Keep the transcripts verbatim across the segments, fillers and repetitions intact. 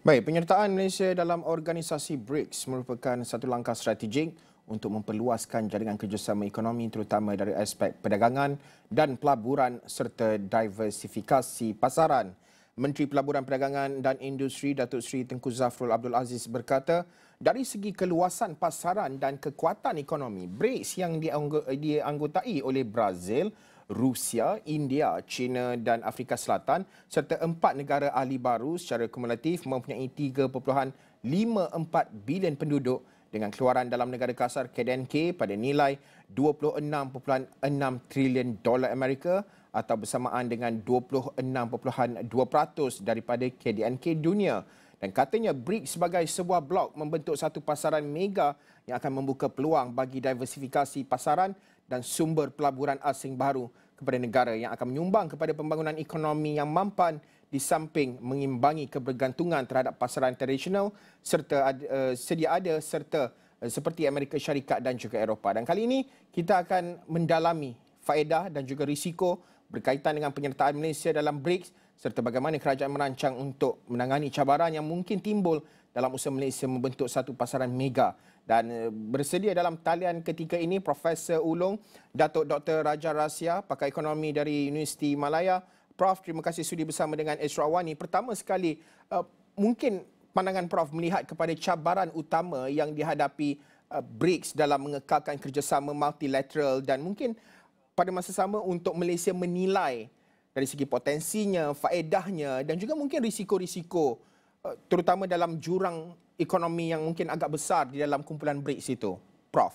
Baik, penyertaan Malaysia dalam organisasi BRICS merupakan satu langkah strategik untuk memperluaskan jaringan kerjasama ekonomi terutama dari aspek perdagangan dan pelaburan serta diversifikasi pasaran. Menteri Pelaburan Perdagangan dan Industri Datuk Seri Tengku Zafrul Abdul Aziz berkata, dari segi keluasan pasaran dan kekuatan ekonomi, BRICS yang dianggotai oleh Brazil, Rusia, India, China dan Afrika Selatan serta empat negara ahli baru secara kumulatif mempunyai tiga perpuluhan lima empat bilion penduduk dengan keluaran dalam negara kasar K D N K pada nilai dua puluh enam perpuluhan enam trilion dolar Amerika atau bersamaan dengan dua puluh enam perpuluhan dua peratus daripada K D N K dunia. Dan katanya BRICS sebagai sebuah blok membentuk satu pasaran mega yang akan membuka peluang bagi diversifikasi pasaran dan sumber pelaburan asing baru kepada negara yang akan menyumbang kepada pembangunan ekonomi yang mampan di samping mengimbangi kebergantungan terhadap pasaran tradisional serta uh, sedia ada serta uh, seperti Amerika Syarikat dan juga Eropah. Dan kali ini kita akan mendalami faedah dan juga risiko berkaitan dengan penyertaan Malaysia dalam BRICS serta bagaimana kerajaan merancang untuk menangani cabaran yang mungkin timbul dalam usaha Malaysia membentuk satu pasaran mega. Dan bersedia dalam talian ketika ini Profesor Ulung, Datuk Doktor Raja Rasya, pakar ekonomi dari Universiti Malaya. Prof, terima kasih sudi bersama dengan Esra Awani. Pertama sekali, uh, mungkin pandangan Prof melihat kepada cabaran utama yang dihadapi uh, BRICS dalam mengekalkan kerjasama multilateral dan mungkin pada masa sama untuk Malaysia menilai dari segi potensinya, faedahnya dan juga mungkin risiko-risiko uh, terutama dalam jurang ekonomi yang mungkin agak besar di dalam kumpulan BRICS itu, Prof.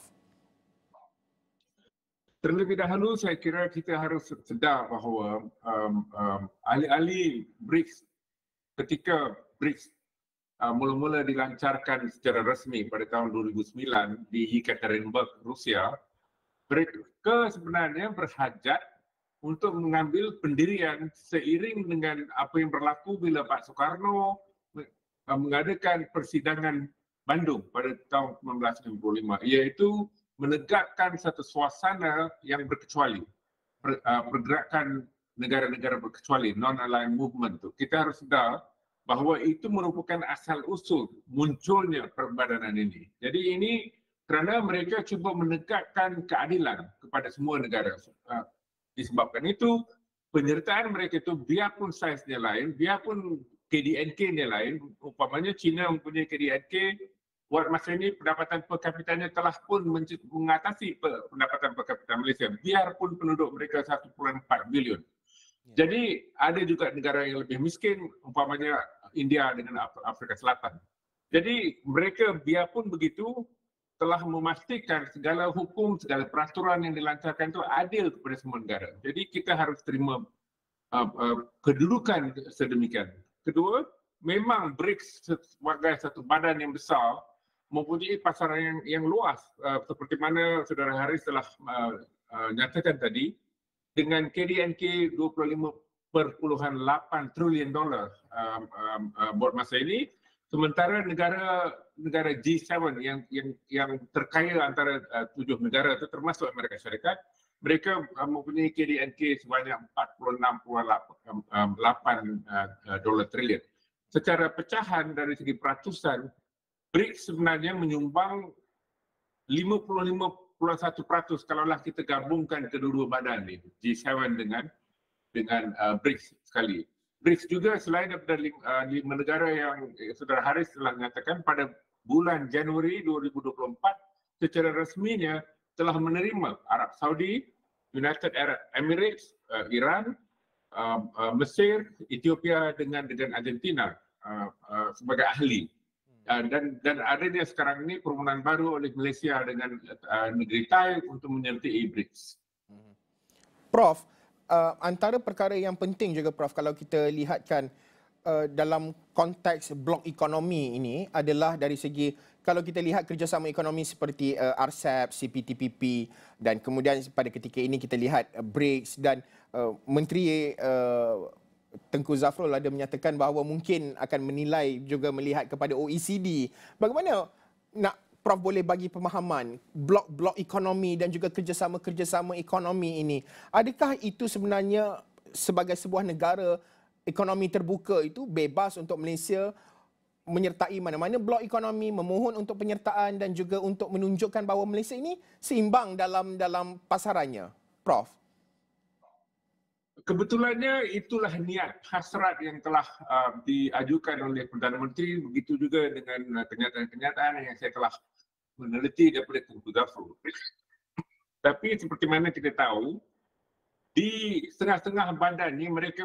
Terlebih dahulu saya kira kita harus sedar bahawa um, um, ahli-ahli BRICS ketika BRICS uh, mula-mula dilancarkan secara resmi pada tahun dua ribu sembilan di Yekaterinburg, Rusia, mereka sebenarnya berhajat untuk mengambil pendirian seiring dengan apa yang berlaku bila Pak Soekarno mengadakan persidangan Bandung pada tahun seribu sembilan ratus enam puluh lima, iaitu menegakkan satu suasana yang berkecuali, pergerakan negara-negara berkecuali, non-aligned movement. Tu. Kita harus sedar bahawa itu merupakan asal-usul munculnya perbadanan ini. Jadi ini kerana mereka cuba menegakkan keadilan kepada semua negara. Disebabkan itu, penyertaan mereka itu biarpun saiznya lain, biarpun K D N K-nya lain, umpamanya China mempunyai K D N K, buat masa ini pendapatan per kapitanya telah pun mengatasi pendapatan per kapita Malaysia, biarpun penduduk mereka satu perpuluhan empat bilion. Jadi ada juga negara yang lebih miskin, umpamanya India dengan Afrika Selatan. Jadi mereka biarpun begitu, telah memastikan segala hukum, segala peraturan yang dilancarkan itu adil kepada semua negara. Jadi kita harus terima uh, uh, kedudukan sedemikian. Kedua, memang BRICS sebagai satu badan yang besar mempunyai pasaran yang, yang luas uh, seperti mana Saudara Haris telah uh, uh, nyatakan tadi dengan K D N K dua puluh lima perpuluhan lapan trilion dolar um, um, uh, buat masa ini, sementara negara negara G tujuh yang yang yang terkaya antara uh, tujuh negara itu termasuk Amerika Syarikat, mereka uh, mempunyai K D N K sebanyak empat puluh enam perpuluhan lapan dolar trilion. Secara pecahan dari segi peratusan, BRICS sebenarnya menyumbang lima puluh lima perpuluhan satu peratus kalaulah kita gabungkan kedua-dua badan ini, G tujuh dengan dengan uh, BRICS sekali. BRICS juga selain daripada uh, lima negara yang eh, Saudara Haris telah mengatakan pada bulan Januari dua ribu dua puluh empat secara resminya telah menerima Arab Saudi, United Arab Emirates, uh, Iran, uh, uh, Mesir, Ethiopia dengan dengan Argentina uh, uh, sebagai ahli. Uh, dan dan adanya sekarang ini permohonan baru oleh Malaysia dengan uh, negeri Thai untuk menyertai BRICS. Prof, uh, antara perkara yang penting juga Prof kalau kita lihatkan uh, dalam konteks blok ekonomi ini adalah dari segi kalau kita lihat kerjasama ekonomi seperti uh, R C E P, C P T P P dan kemudian pada ketika ini kita lihat uh, BRICS dan uh, Menteri uh, Tengku Zafrul ada menyatakan bahawa mungkin akan menilai juga melihat kepada O E C D. Bagaimana nak Prof boleh bagi pemahaman blok-blok ekonomi dan juga kerjasama-kerjasama ekonomi ini? Adakah itu sebenarnya sebagai sebuah negara ekonomi terbuka itu bebas untuk Malaysia menyertai mana-mana blok ekonomi, memohon untuk penyertaan dan juga untuk menunjukkan bahawa Malaysia ini seimbang dalam dalam pasarannya, Prof? Kebetulannya itulah niat hasrat yang telah uh, diajukan oleh Perdana Menteri, begitu juga dengan uh, kenyataan-kenyataan yang saya telah meneliti daripada Tengku Zafrul. Tapi seperti mana kita tahu, di setengah-setengah badan ini mereka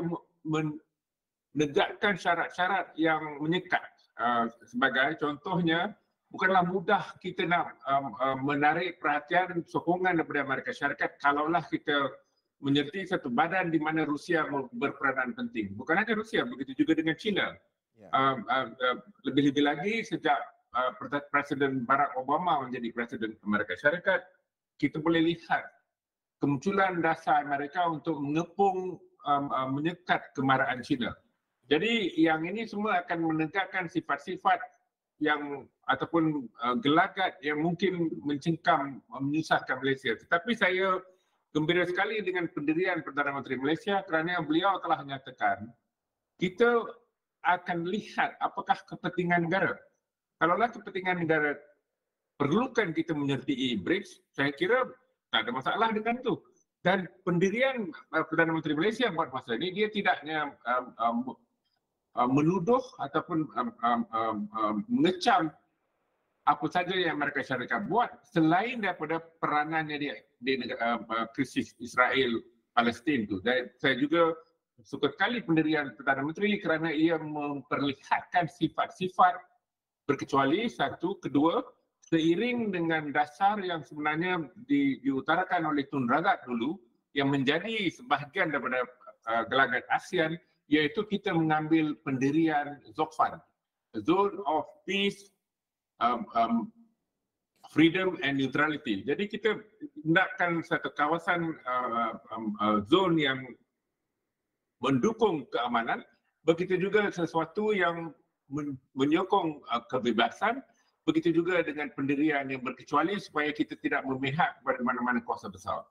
menegakkan syarat-syarat yang menyekat. Uh, sebagai contohnya, bukanlah mudah kita nak um, uh, menarik perhatian sokongan daripada Amerika Syarikat kalaulah kita menyertai satu badan di mana Rusia berperanan penting. Bukan hanya Rusia, begitu juga dengan China. Yeah. Uh, uh, uh, lebih-lebih lagi sejak uh, Presiden Barack Obama menjadi Presiden Amerika Syarikat, kita boleh lihat kemunculan dasar mereka untuk mengepung, um, uh, menyekat kemarahan China. Jadi yang ini semua akan menegakkan sifat-sifat yang ataupun uh, gelagat yang mungkin mencengkam, menyusahkan Malaysia. Tetapi saya gembira sekali dengan pendirian Perdana Menteri Malaysia kerana beliau telah menyatakan kita akan lihat apakah kepentingan negara. Kalaulah kepentingan negara perlukan kita menyertai BRICS, saya kira tak ada masalah dengan itu. Dan pendirian uh, Perdana Menteri Malaysia buat masa ini, dia tidaknya um, um, Uh, menuduh ataupun um, um, um, um, mengecam apa saja yang Amerika Syarikat buat selain daripada peranannya di, di uh, uh, krisis Israel-Palestin itu. Dan saya juga suka sekali pendirian Perdana Menteri kerana ia memperlihatkan sifat-sifat berkecuali, satu. Kedua, seiring dengan dasar yang sebenarnya di, diutarakan oleh Tun Razak dulu yang menjadi sebahagian daripada uh, gelagat ASEAN, iaitu kita mengambil pendirian ZOCFAN, Zone of Peace, um, um, Freedom and Neutrality. Jadi kita hendakkan satu kawasan uh, um, uh, zone yang mendukung keamanan, begitu juga sesuatu yang men menyokong uh, kebebasan, begitu juga dengan pendirian yang berkecuali supaya kita tidak memihak kepada mana-mana kuasa besar.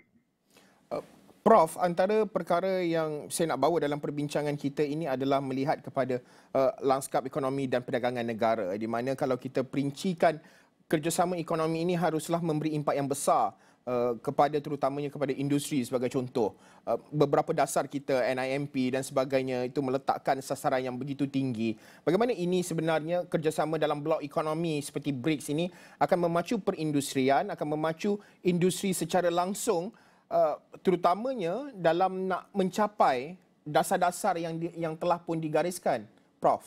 Prof, antara perkara yang saya nak bawa dalam perbincangan kita ini adalah melihat kepada uh, lanskap ekonomi dan perdagangan negara, di mana kalau kita perincikan kerjasama ekonomi ini haruslah memberi impak yang besar uh, kepada terutamanya kepada industri sebagai contoh. Uh, beberapa dasar kita N I M P dan sebagainya itu meletakkan sasaran yang begitu tinggi. Bagaimana ini sebenarnya kerjasama dalam blok ekonomi seperti BRICS ini akan memacu perindustrian, akan memacu industri secara langsung, Uh, terutamanya dalam nak mencapai dasar-dasar yang di, yang telah pun digariskan, Prof?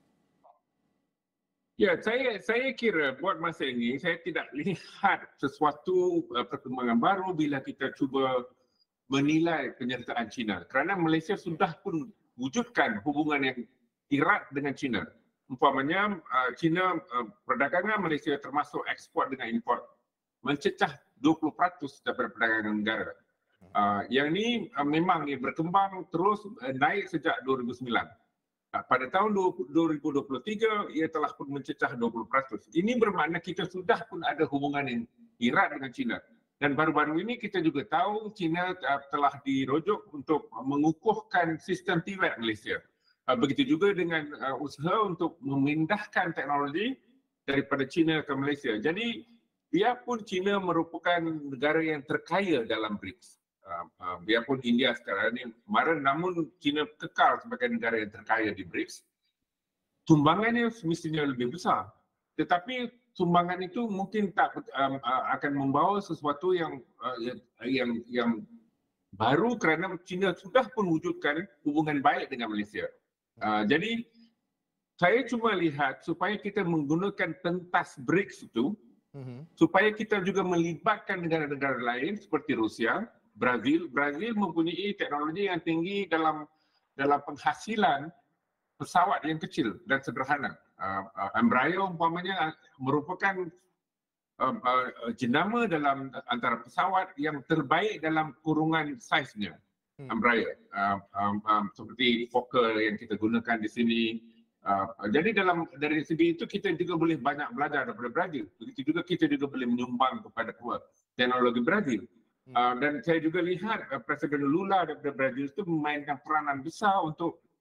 Ya, saya saya kira buat masa ini saya tidak lihat sesuatu uh, perkembangan baru bila kita cuba menilai penyertaan China. Kerana Malaysia sudah pun wujudkan hubungan yang erat dengan China. Umpamanya uh, China, uh, perdagangan Malaysia termasuk ekspor dengan import mencecah dua puluh peratus daripada perdagangan negara. Uh, yang ini uh, memang ia berkembang terus uh, naik sejak dua ribu sembilan. Uh, pada tahun dua ribu dua puluh tiga ia telah pun mencecah dua puluh peratus. Ini bermakna kita sudah pun ada hubungan yang erat dengan China. Dan baru-baru ini kita juga tahu China uh, telah dirujuk untuk mengukuhkan sistem T V E T Malaysia. Uh, begitu juga dengan uh, usaha untuk memindahkan teknologi daripada China ke Malaysia. Jadi biarpun China merupakan negara yang terkaya dalam BRICS, uh, uh, biarpun India sekarang ini kemarin, namun China kekal sebagai negara yang terkaya di BRICS, sumbangannya semestinya lebih besar. Tetapi sumbangan itu mungkin tak um, uh, akan membawa sesuatu yang, uh, yang yang yang baru kerana China sudah pun wujudkan hubungan baik dengan Malaysia. Uh, jadi saya cuma lihat supaya kita menggunakan pentas BRICS itu, Mm-hmm. supaya kita juga melibatkan negara-negara lain seperti Rusia, Brazil. Brazil mempunyai teknologi yang tinggi dalam dalam penghasilan pesawat yang kecil dan sederhana. Uh, uh, Embraer umpamanya merupakan uh, uh, jenama dalam antara pesawat yang terbaik dalam kurungan saiznya. Hmm. Embraer, uh, um, um, seperti Fokker yang kita gunakan di sini. Uh, jadi dalam dari segi itu kita juga boleh banyak belajar daripada Brazil. Begitu juga kita juga boleh menyumbang kepada teknologi Brazil. Uh, dan saya juga lihat uh, Presiden Lula daripada Brazil itu memainkan peranan besar untuk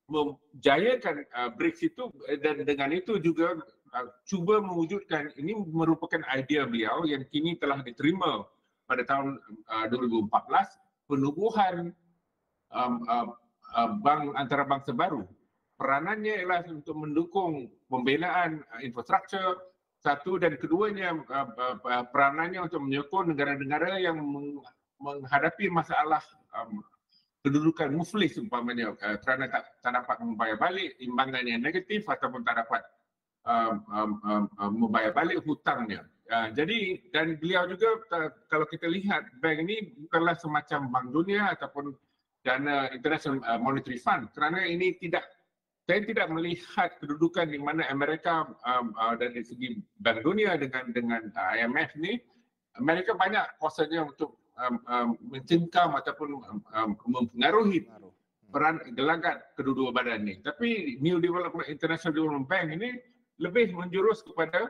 menjayakan uh, BRICS itu, dan dengan itu juga uh, cuba mewujudkan, ini merupakan idea beliau yang kini telah diterima pada tahun uh, dua ribu empat belas, penubuhan um, uh, uh, bank antarabangsa baru. Peranannya ialah untuk mendukung pembinaan uh, infrastruktur satu, dan keduanya uh, uh, peranannya untuk menyokong negara-negara yang meng, menghadapi masalah um, kedudukan muflis umpamanya uh, kerana tak, tak dapat membayar balik imbangan yang negatif ataupun tak dapat um, um, um, membayar balik hutangnya. Uh, jadi, dan beliau juga uh, kalau kita lihat bank ini bukanlah semacam Bank Dunia ataupun dana International Monetary Fund, kerana ini tidak, saya tidak melihat kedudukan di mana Amerika um, uh, dari segi Bank Dunia dengan dengan uh, I M F ni, Amerika banyak kuasanya untuk um, um, mencengkam ataupun um, um, mempengaruhi peran gelagat kedua-dua badan ni. Tapi New Development International Development Bank ini lebih menjurus kepada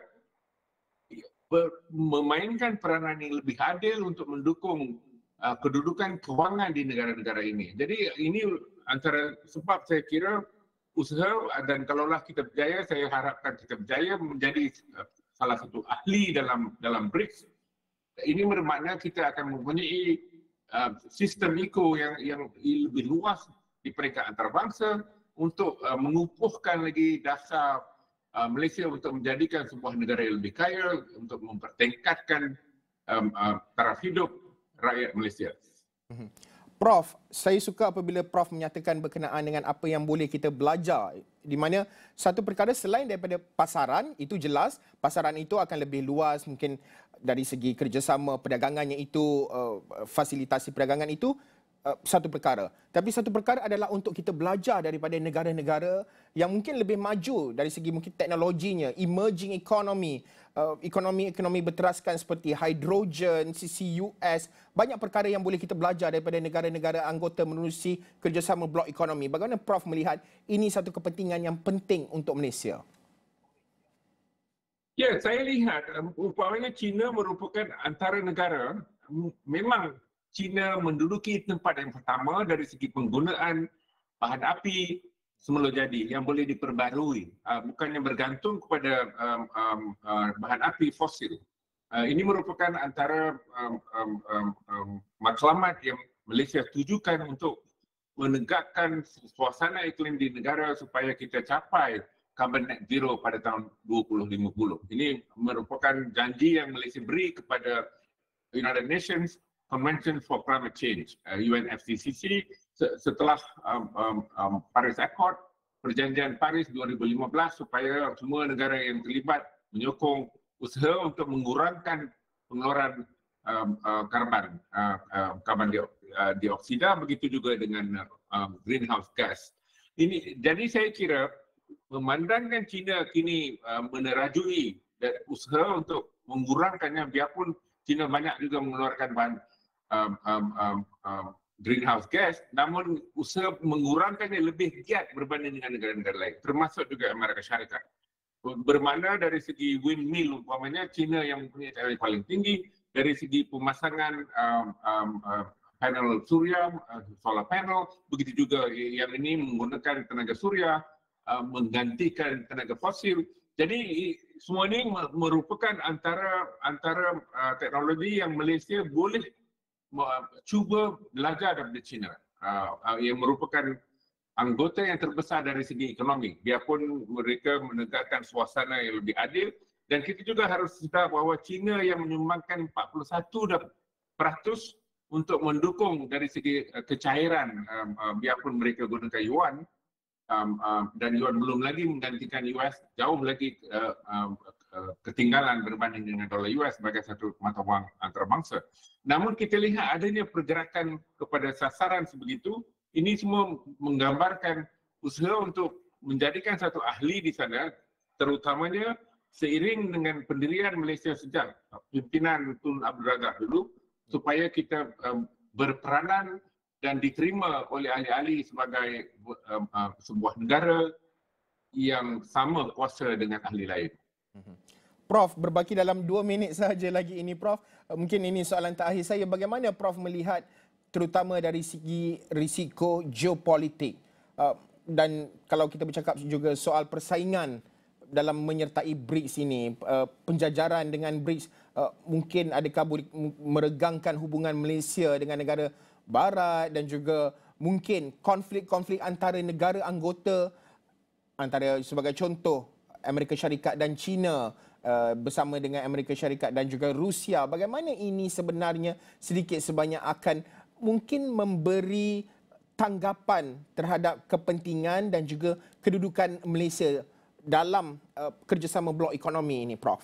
memainkan peranan yang lebih adil untuk mendukung uh, kedudukan kewangan di negara-negara ini. Jadi ini antara sebab saya kira usaha, dan kalaulah kita berjaya, saya harapkan kita berjaya menjadi salah satu ahli dalam dalam BRICS. Ini bermakna kita akan mempunyai uh, sistem eko yang yang lebih luas di peringkat antarabangsa untuk uh, mengukuhkan lagi dasar uh, Malaysia untuk menjadikan sebuah negara yang lebih kaya, untuk mempertingkatkan um, uh, taraf hidup rakyat Malaysia. Mm-hmm. Prof, saya suka apabila Prof menyatakan berkenaan dengan apa yang boleh kita belajar, di mana satu perkara selain daripada pasaran, itu jelas pasaran itu akan lebih luas, mungkin dari segi kerjasama perdagangannya itu, uh, fasilitasi perdagangan itu uh, satu perkara. Tapi satu perkara adalah untuk kita belajar daripada negara-negara yang mungkin lebih maju dari segi mungkin teknologinya, emerging economy, uh, ekonomi-ekonomi berteraskan seperti hidrogen, C C U S, banyak perkara yang boleh kita belajar daripada negara-negara anggota menerusi kerjasama blok ekonomi. Bagaimana Prof melihat ini satu kepentingan yang penting untuk Malaysia? Ya, saya lihat umpamanya China merupakan antara negara, memang China menduduki tempat yang pertama dari segi penggunaan bahan api semula jadi yang boleh diperbarui, bukannya bergantung kepada um, um, uh, bahan api fosil. Uh, ini merupakan antara um, um, um, um, matlamat yang Malaysia tujukan untuk menegakkan suasana iklim di negara supaya kita capai carbon net zero pada tahun dua ribu lima puluh. Ini merupakan janji yang Malaysia beri kepada United Nations Convention for Climate Change, uh, U N F C C C, setelah um, um, um, Paris Accord, Perjanjian Paris dua ribu lima belas, supaya semua negara yang terlibat menyokong usaha untuk mengurangkan pengeluaran um, uh, karbon, uh, uh, karbon dioksida, begitu juga dengan uh, greenhouse gas. Ini, jadi saya kira memandangkan China kini uh, menerajui dan usaha untuk mengurangkannya, biarpun China banyak juga mengeluarkan bahan um, um, um, um, greenhouse gas, namun usaha mengurangkannya lebih giat berbanding dengan negara-negara lain, termasuk juga Amerika Syarikat. Bermakna dari segi windmill umpamanya, China yang mempunyai tarikh paling tinggi, dari segi pemasangan um, um, uh, panel surya, uh, solar panel, begitu juga yang ini menggunakan tenaga surya, uh, menggantikan tenaga fosil. Jadi semua ini merupakan antara antara uh, teknologi yang Malaysia boleh uh, cuba belajar daripada China, uh, uh, yang merupakan anggota yang terbesar dari segi ekonomi, biarpun mereka menegakkan suasana yang lebih adil. Dan kita juga harus sedar bahawa China yang menyumbangkan empat puluh satu peratus untuk mendukung dari segi kecairan, um, uh, biarpun mereka gunakan yuan, um, uh, dan yuan belum lagi menggantikan U S, jauh lagi uh, uh, uh, ketinggalan berbanding dengan dolar U S sebagai satu mata wang antarabangsa. Namun kita lihat adanya pergerakan kepada sasaran sebegitu. Ini semua menggambarkan usaha untuk menjadikan satu ahli di sana, terutamanya seiring dengan pendirian Malaysia sejak pimpinan Tun Abdul Razak dulu, supaya kita um, berperanan dan diterima oleh ahli-ahli sebagai um, uh, sebuah negara yang sama kuasa dengan ahli lain. Prof, berbaki dalam dua minit sahaja lagi ini, Prof. Mungkin ini soalan terakhir saya. Bagaimana Prof melihat terutama dari segi risiko geopolitik? Uh, dan kalau kita bercakap juga soal persaingan dalam menyertai BRICS ini, uh, penjajaran dengan BRICS, uh, mungkin adakah boleh meregangkan hubungan Malaysia dengan negara barat dan juga mungkin konflik-konflik antara negara anggota, antara sebagai contoh Amerika Syarikat dan China uh, bersama dengan Amerika Syarikat dan juga Rusia. Bagaimana ini sebenarnya sedikit sebanyak akan mungkin memberi tanggapan terhadap kepentingan dan juga kedudukan Malaysia dalam uh, kerjasama blok ekonomi ini, Prof?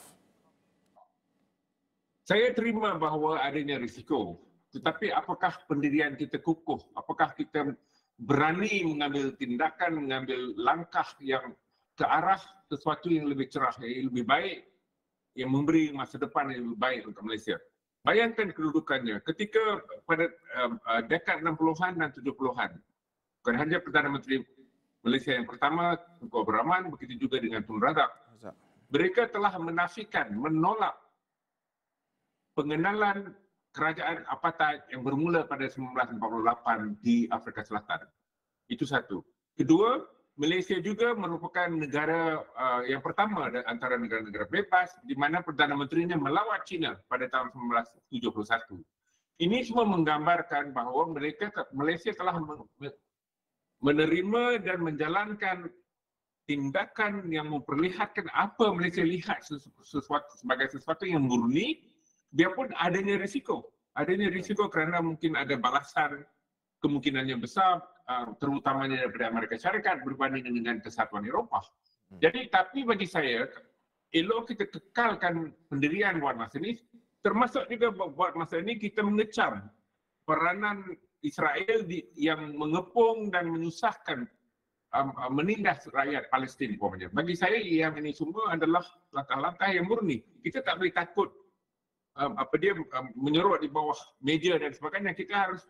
Saya terima bahawa adanya risiko. Tetapi apakah pendirian kita kukuh? Apakah kita berani mengambil tindakan, mengambil langkah yang ke arah sesuatu yang lebih cerah, yang lebih baik, yang memberi masa depan yang lebih baik untuk Malaysia? Bayangkan kedudukannya ketika pada uh, dekad enam puluhan dan tujuh puluhan, bukan hanya Perdana Menteri Malaysia yang pertama, Tunku Abdul Rahman, begitu juga dengan Tun Razak. Mereka telah menafikan, menolak pengenalan kerajaan apartheid yang bermula pada seribu sembilan ratus empat puluh lapan di Afrika Selatan. Itu satu. Kedua, Malaysia juga merupakan negara uh, yang pertama antara negara-negara bebas di mana Perdana Menterinya melawat China pada tahun seribu sembilan ratus tujuh puluh satu. Ini semua menggambarkan bahawa mereka Malaysia telah menerima dan menjalankan tindakan yang memperlihatkan apa Malaysia lihat sesuatu sebagai sesuatu yang murni, biarpun adanya risiko. Adanya risiko kerana mungkin ada balasan kemungkinannya besar, terutamanya daripada Amerika Syarikat berbanding dengan Kesatuan Eropah. Jadi, tapi bagi saya, elok kita kekalkan pendirian buat masa ini, termasuk juga buat masa ini kita mengecam peranan Israel di, yang mengepung dan menyusahkan, um, menindas rakyat Palestin. Umpamanya. Bagi saya, yang ini semua adalah langkah-langkah yang murni. Kita tak boleh takut um, apa dia um, menyerut di bawah meja dan sebagainya. Kita harus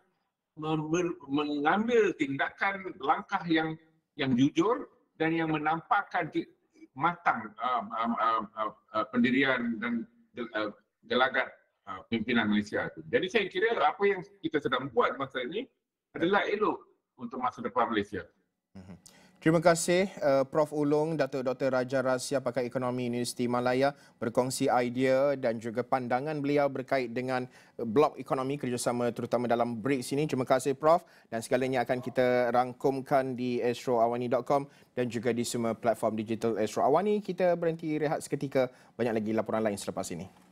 mengambil tindakan langkah yang yang jujur dan yang menampakkan matang uh, uh, uh, uh, pendirian dan uh, gelagat uh, pimpinan Malaysia itu. Jadi saya kira apa yang kita sedang buat masa ini adalah elok untuk masa depan Malaysia. Terima kasih uh, Prof Ulung, Datuk Doktor Raja Rahsia, Pakar Ekonomi Universiti Malaya, berkongsi idea dan juga pandangan beliau berkait dengan blok ekonomi kerjasama terutama dalam BRICS ini. Terima kasih Prof, dan segalanya akan kita rangkumkan di astro awani dot com dan juga di semua platform digital Astro Awani. Kita berhenti rehat seketika, banyak lagi laporan lain selepas ini.